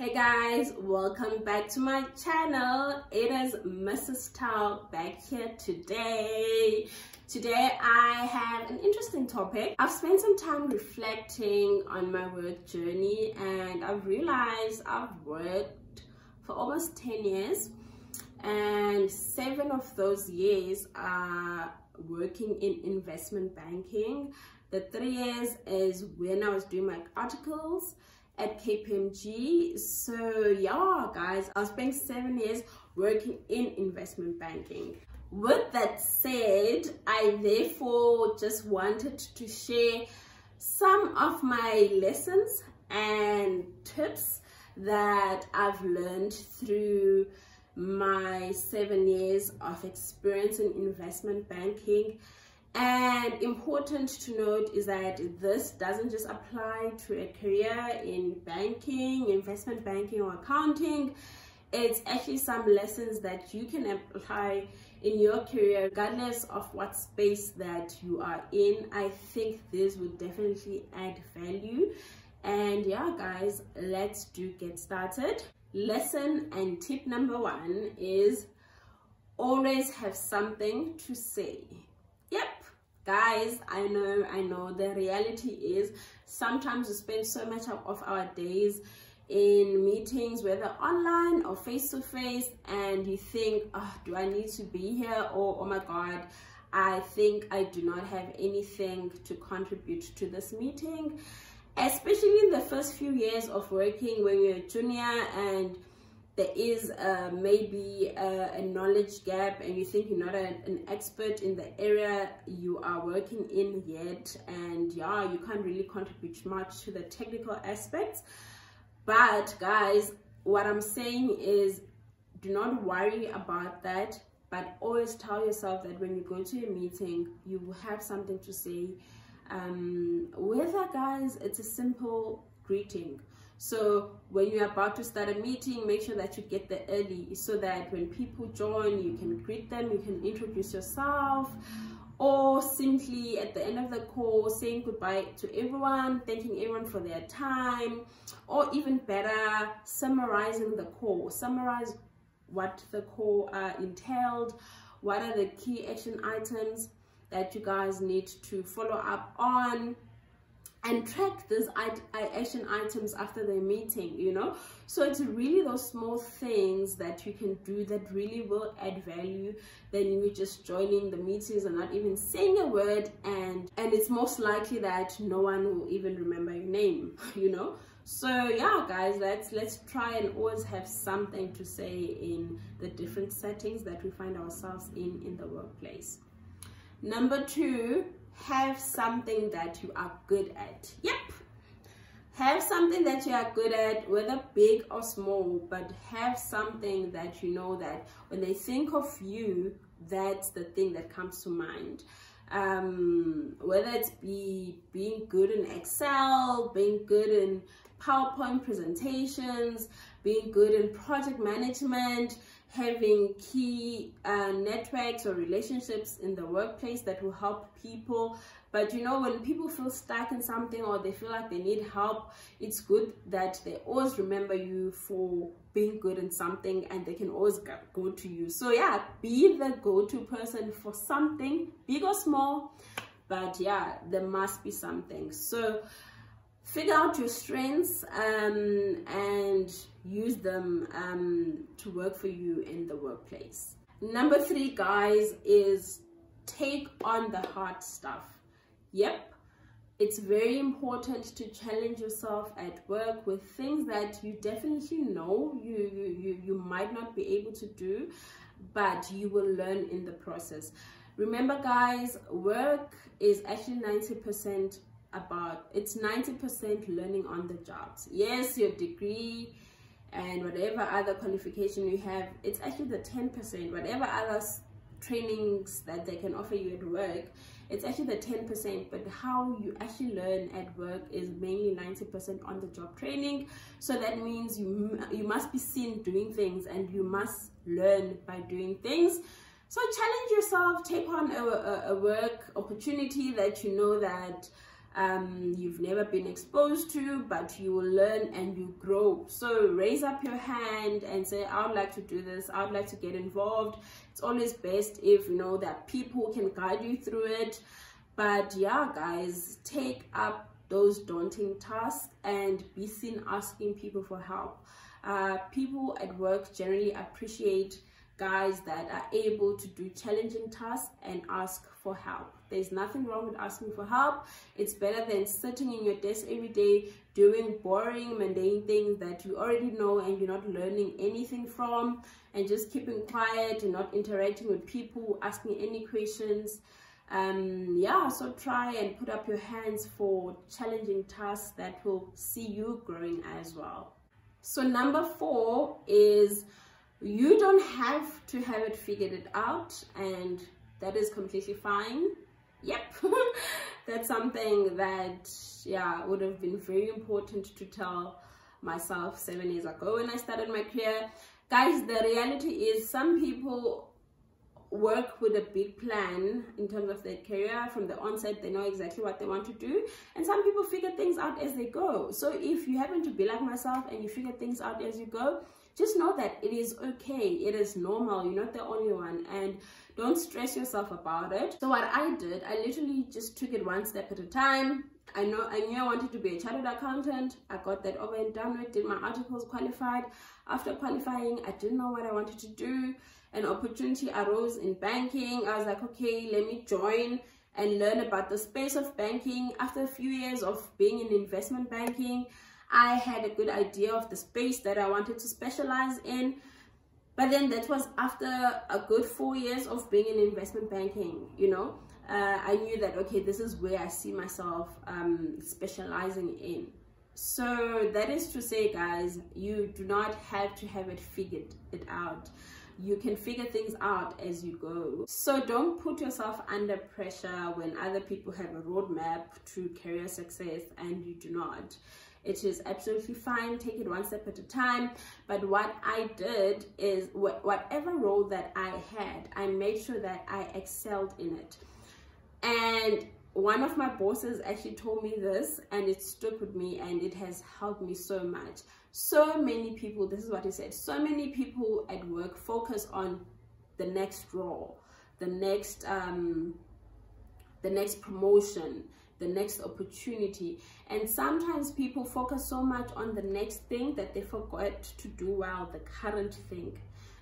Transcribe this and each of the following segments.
Hey guys, welcome back to my channel. It is Mrs. Tao back here today. Today I have an interesting topic. I've spent some time reflecting on my work journey and I've realized I've worked for almost 10 years and 7 of those years are working in investment banking. The 3 years is when I was doing my articles at KPMG. So yeah guys, I spent 7 years working in investment banking. With that said, I therefore just wanted to share some of my lessons and tips that I've learned through my 7 years of experience in investment banking. And important to note is that this doesn't just apply to a career in banking, investment banking or accounting. It's actually some lessons that you can apply in your career regardless of what space that you are in. I think this would definitely add value. And yeah guys, let's get started. Lesson and tip number 1 is always have something to say. Yep. Guys, I know the reality is sometimes we spend so much of our days in meetings, whether online or face-to-face, and you think, oh, do I need to be here? Or oh my god, I think I do not have anything to contribute to this meeting. Especially in the first few years of working when you're a junior and there is maybe a knowledge gap and you think you're not an expert in the area you are working in yet, and yeah, you can't really contribute much to the technical aspects. But guys, what I'm saying is do not worry about that, but always tell yourself that when you go to a meeting you will have something to say. Whether guys, it's a simple greeting. So when you're about to start a meeting, make sure that you get there early so that when people join, you can greet them, you can introduce yourself, or simply at the end of the call saying goodbye to everyone, thanking everyone for their time, or even better, summarizing the call. Summarize what the call entailed, what are the key action items that you guys need to follow up on, and track these action items after the meeting, you know. So it's really those small things that you can do that really will add value than you just joining the meetings and not even saying a word, and it's most likely that no one will even remember your name, you know. So yeah guys, let's try and always have something to say in the different settings that we find ourselves in the workplace. Number 2, have something that you are good at. Yep, have something that you are good at, whether big or small, but have something that you know that when they think of you, that's the thing that comes to mind. Whether it's being good in Excel, being good in PowerPoint presentations, being good in project management, having key networks or relationships in the workplace that will help people. But you know, when people feel stuck in something or they feel like they need help, it's good that they always remember you for being good in something and they can always go to you. So yeah, be the go-to person for something, big or small, but yeah, there must be something. So figure out your strengths and use them to work for you in the workplace. Number 3 guys is take on the hard stuff. Yep, it's very important to challenge yourself at work with things that you definitely know you might not be able to do, but you will learn in the process. Remember guys, work is actually 90% it's 90% learning on the jobs. Yes, your degree and whatever other qualification you have, it's actually the 10%. Whatever other trainings that they can offer you at work, it's actually the 10%, but how you actually learn at work is mainly 90% on the job training. So that means you must be seen doing things and you must learn by doing things. So challenge yourself, take on a work opportunity that you know that you've never been exposed to, but you will learn and you grow. So raise up your hand and say, I would like to do this, I would like to get involved. It's always best if you know that people can guide you through it. But yeah, guys, take up those daunting tasks and be seen asking people for help. People at work generally appreciate guys that are able to do challenging tasks and ask for help. There's nothing wrong with asking for help. It's better than sitting in your desk every day doing boring, mundane things that you already know and you're not learning anything from, and just keeping quiet and not interacting with people, asking any questions. Yeah, so try and put up your hands for challenging tasks that will see you growing as well. So number 4 is, you don't have to have it figured it out, and that is completely fine. Yep. That's something that, yeah, would have been very important to tell myself 7 years ago when I started my career. Guys, the reality is some people work with a big plan in terms of their career. From the onset, they know exactly what they want to do, and some people figure things out as they go. So if you happen to be like myself and you figure things out as you go, just know that it is okay, it is normal, you're not the only one, and don't stress yourself about it. So what I did, I literally just took it one step at a time. I knew I wanted to be a chartered accountant. I got that over and done with, did my articles, qualified. After qualifying, I didn't know what I wanted to do. An opportunity arose in banking. I was like, okay, let me join and learn about the space of banking. After a few years of being in investment banking, I had a good idea of the space that I wanted to specialize in. But then that was after a good 4 years of being in investment banking, you know. I knew that, okay, this is where I see myself specializing in. So that is to say, guys, you do not have to have it figured it out. You can figure things out as you go. So don't put yourself under pressure when other people have a roadmap to career success and you do not. It is absolutely fine. Take it one step at a time. But what I did is, whatever role that I had, I made sure that I excelled in it. And one of my bosses actually told me this, and it stuck with me, and it has helped me so much. So many people, this is what he said, so many people at work focus on the next role, the next promotion, the next opportunity, and sometimes people focus so much on the next thing that they forgot to do well the current thing.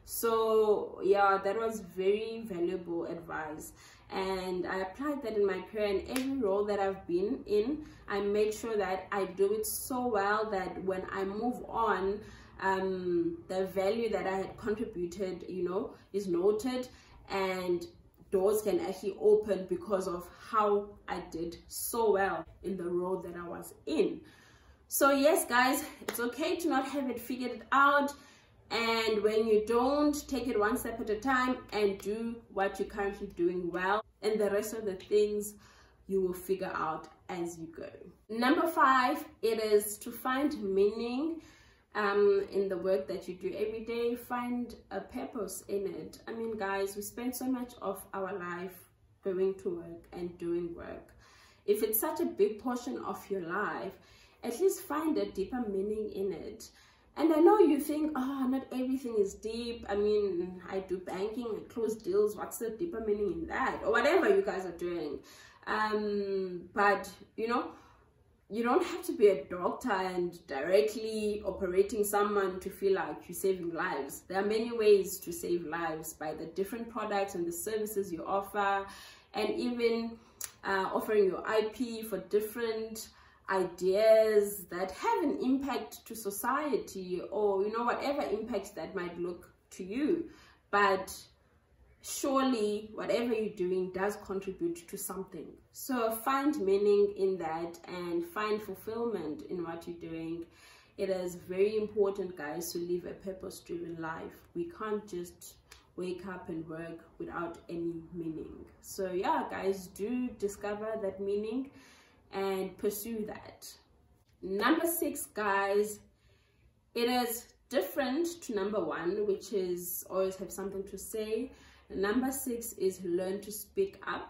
So yeah, that was very valuable advice, and I applied that in my career. In every role that I've been in, I made sure that I do it so well that when I move on, the value that I had contributed, you know, is noted, and doors can actually open because of how I did so well in the role that I was in. So yes, guys, it's okay to not have it figured out. And when you don't, take it one step at a time and do what you're currently doing well, and the rest of the things you will figure out as you go. Number 5, it is to find meaning in the work that you do every day. Find a purpose in it. I mean, guys, we spend so much of our life going to work and doing work. If it's such a big portion of your life, at least find a deeper meaning in it. And I know you think, oh, not everything is deep. I mean, I do banking, I close deals. What's the deeper meaning in that? Or whatever you guys are doing. But, you know, you don't have to be a doctor and directly operating someone to feel like you're saving lives. There are many ways to save lives by the different products and the services you offer, and even offering your IP for different ideas that have an impact to society, or you know, whatever impact that might look to you. But surely whatever you're doing does contribute to something. So find meaning in that and find fulfillment in what you're doing. It is very important, guys, to live a purpose-driven life. We can't just wake up and work without any meaning. So yeah, guys, do discover that meaning and pursue that. Number 6, guys, it is different to number 1, which is always have something to say. Number 6 is learn to speak up.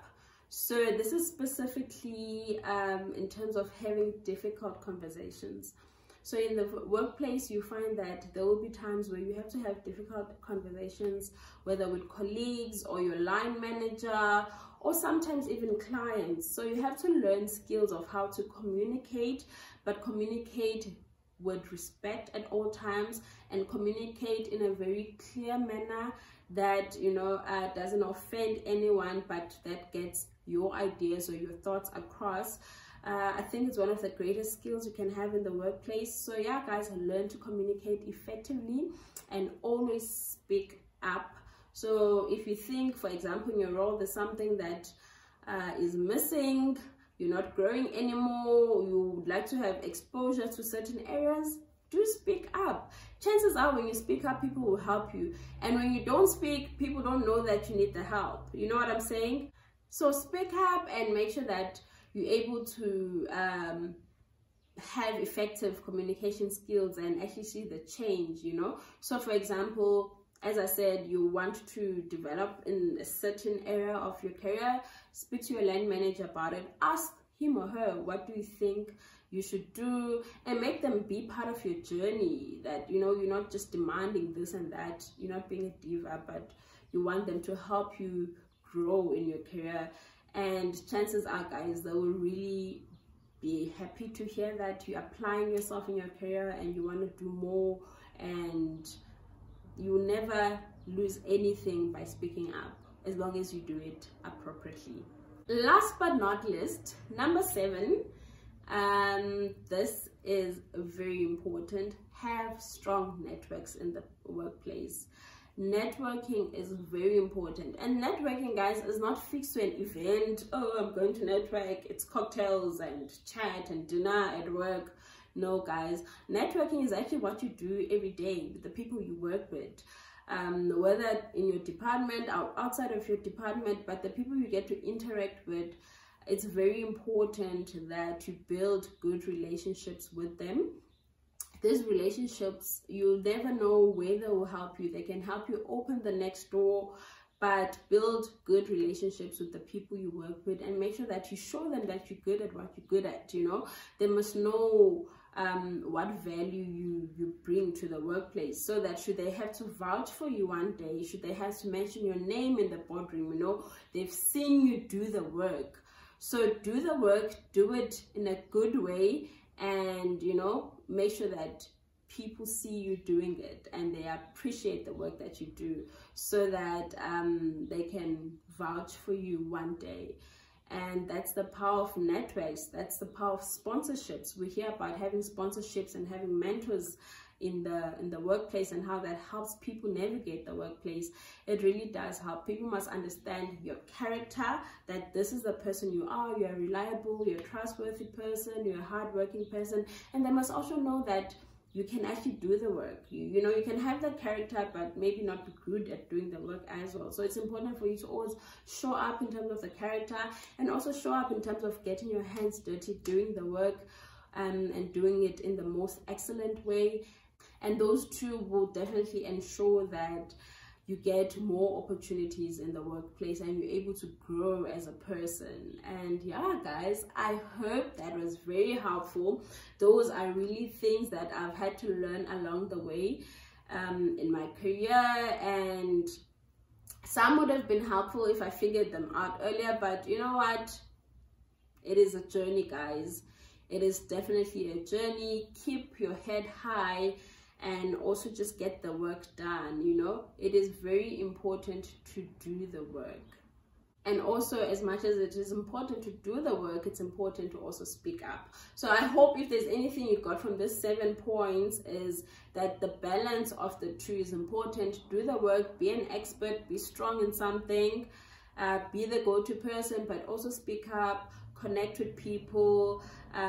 So this is specifically in terms of having difficult conversations. So in the workplace, you find that there will be times where you have to have difficult conversations, whether with colleagues or your line manager, or sometimes even clients. So you have to learn skills of how to communicate, but communicate with respect at all times, and communicate in a very clear manner that, you know, doesn't offend anyone, but that gets your ideas or your thoughts across. I think it's one of the greatest skills you can have in the workplace. So yeah, guys, learn to communicate effectively and always speak up. So if you think, for example, in your role there's something that is missing, you're not growing anymore, you would like to have exposure to certain areas, do speak up. Chances are when you speak up, people will help you. And when you don't speak, people don't know that you need the help. You know what I'm saying? So speak up and make sure that you're able to have effective communication skills and actually see the change, you know. So for example, as I said, you want to develop in a certain area of your career, speak to your line manager about it, ask him or her, what do you think you should do, and make them be part of your journey. That, you know, you're not just demanding this and that, you're not being a diva, but you want them to help you grow in your career. And chances are, guys, they will really be happy to hear that you're applying yourself in your career and you want to do more, and you will never lose anything by speaking up as long as you do it appropriately. Last but not least, number 7, this is very important: have strong networks in the workplace. Networking is very important, and networking, guys, is not fixed to an event. Oh, I'm going to network, it's cocktails and chat and dinner at work. No, guys, networking is actually what you do every day with the people you work with, whether in your department or outside of your department, but the people you get to interact with. It's very important that you build good relationships with them. These relationships, you'll never know where they will help you. They can help you open the next door, but build good relationships with the people you work with and make sure that you show them that you're good at what you're good at. You know, they must know what value you bring to the workplace, so that should they have to vouch for you one day, should they have to mention your name in the boardroom, you know, they've seen you do the work. So do the work, do it in a good way, and, you know, make sure that people see you doing it and they appreciate the work that you do, so that they can vouch for you one day. And that's the power of networks. That's the power of sponsorships. We hear about having sponsorships and having mentors in the workplace and how that helps people navigate the workplace. It really does help. People must understand your character, that this is the person you are. You're reliable, you're a trustworthy person, you're a hardworking person, and they must also know that you can actually do the work. You know, you can have that character but maybe not be good at doing the work as well. So it's important for you to always show up in terms of the character, and also show up in terms of getting your hands dirty, doing the work, and doing it in the most excellent way. And those two will definitely ensure that you get more opportunities in the workplace and you're able to grow as a person. And yeah, guys, I hope that was very helpful. Those are really things that I've had to learn along the way in my career, and some would have been helpful if I figured them out earlier, but you know what, it is a journey, guys. It is definitely a journey. Keep your head high and also just get the work done. You know, it is very important to do the work. And also, as much as it is important to do the work, it's important to also speak up. So I hope if there's anything you got from this 7 points, is that the balance of the two is important. Do the work, be an expert, be strong in something, be the go-to person, but also speak up, connect with people,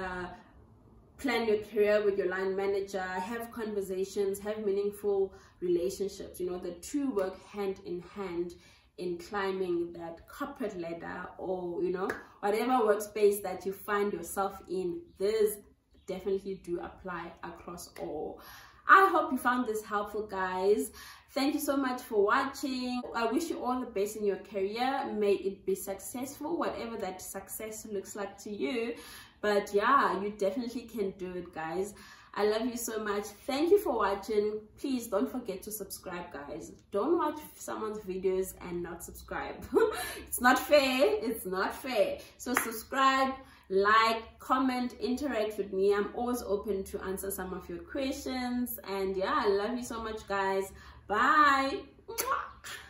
plan your career with your line manager, have conversations, have meaningful relationships. You know, the two work hand in hand in climbing that corporate ladder, or, you know, whatever workspace that you find yourself in. This definitely do apply across all. I hope you found this helpful, guys. Thank you so much for watching. I wish you all the best in your career. May it be successful, whatever that success looks like to you. But yeah, you definitely can do it, guys. I love you so much. Thank you for watching. Please don't forget to subscribe, guys. Don't watch someone's videos and not subscribe. It's not fair. It's not fair. So subscribe, like, comment, interact with me. I'm always open to answer some of your questions. And yeah, I love you so much, guys. Bye.